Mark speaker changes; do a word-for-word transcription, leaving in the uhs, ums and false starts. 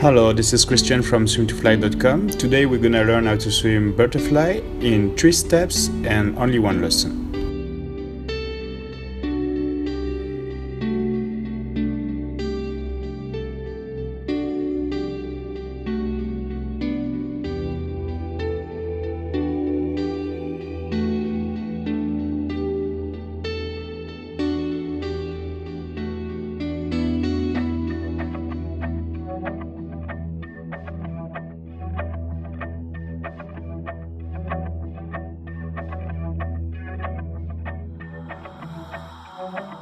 Speaker 1: Hello, this is Christian from swim to fly dot com. Today we're gonna learn how to swim butterfly in three steps and only one lesson.
Speaker 2: Thank you.